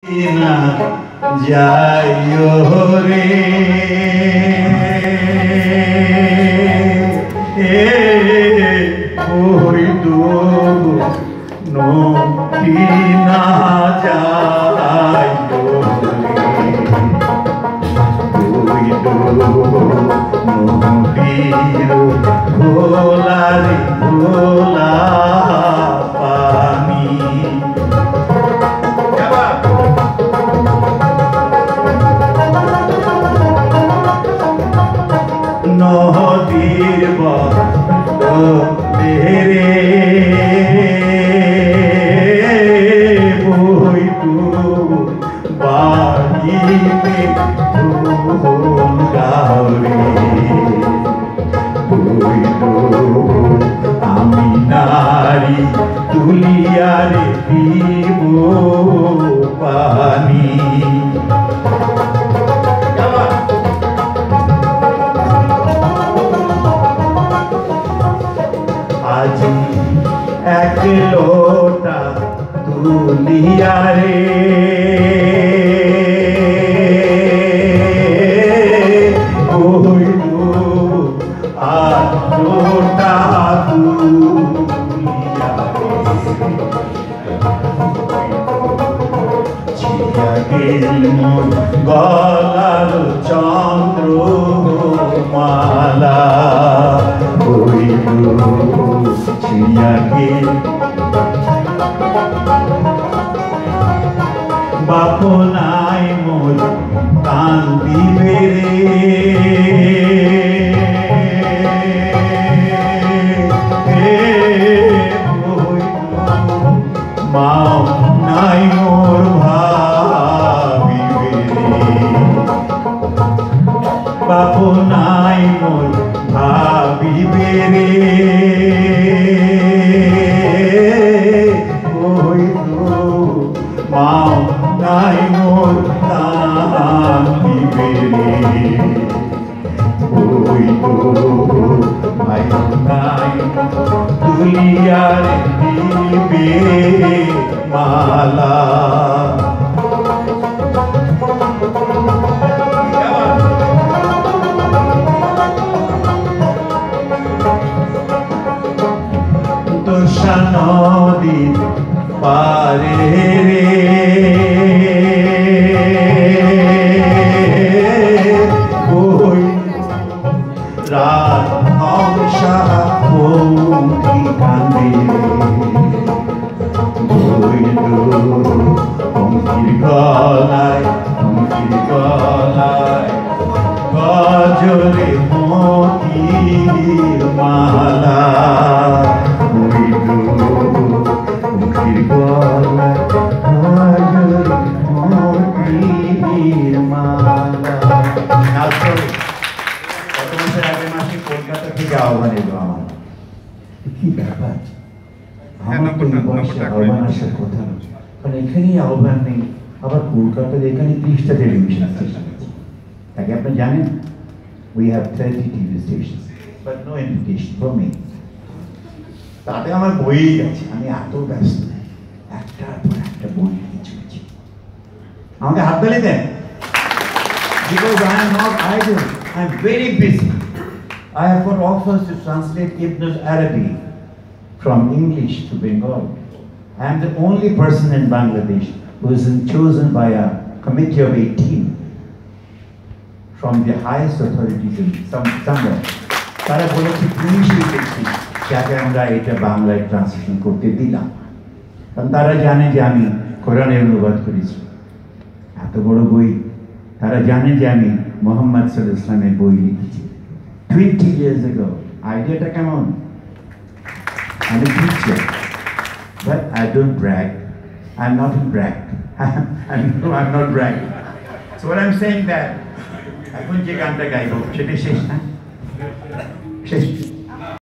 না যাইও রে ওই ডুব নদী না যাইও রে ওই ডুব নদীর ভোলা রে ভোলা পানি নদীর বরে বইটু বাড়িতে গাওরে বইটু আমি নারী তুলিয়ারে দিব পানি আজি এক লোটা তুলিয়া রে ওই আর লোটা তুলিয়া ছিয়া গেল মোর গলার চন্দ্র মালা ওই ছিয়া গেল বাপ নাই মোর কান্দিবে রে মাও নাই মোর ভাবিবে রে বাপ নাই মোর ভাবিবে রে ওই মাও নাই মোর কান্দিবে রে ওই ভাই নাই তুলিয়ার দিবে মালা তোষা নদীর পারে রে ওই রাত হংসা পঙ্খী কান্দে ওই পঙ্খির গলায় গজরে মতির মালা ওই পঙ্খির গলায় গজরে মতির মালা। গত বছর আগের মাসে কলকাতা থেকে আহ্বান এলো আমার, কি ব্যাপার আমার তো এই বয়সে আহ্বান আসার কথা না, কারণ এখানেই আহ্বান নেই, আবার কলকাতার এখানে 30টা টেলিভিশন স্টেশন আছে। তাকে আপনি জানেন we have 30 TV stations but no invitation for me। তাতে আমার বই গেছে, আমি এত ব্যস্ত একটার পর একটা বই লিখে চলেছি। আমাকে হাততালি দেন, because I am not idle, I am very busy। I have got offers to translate Ibn Arabi from English to Bengali। I am the only person in Bangladesh who is chosen by a committee of 18 from the highest authorities in somewhere। তারা বলেছে তুমি সেই ব্যক্তি যাকে আমরা এটা বাংলায় translation করতে দিলাম, কারণ তারা জানে যে আমি কোরআনের অনুবাদ করেছি, এত বড় বই। তারা জানে যে আমি মোহাম্মদ সাল্লাল্লাহু আলাইহি ওয়াসাল্লামের বই লিখেছি 20 years ago। আইডিয়াটা কেমন? আমি teacher, but I don't brag। I'm not in brag। I'm not bragging। So what I'm saying that এখন যে গানটা গাইব সেটা শেষ না, শেষ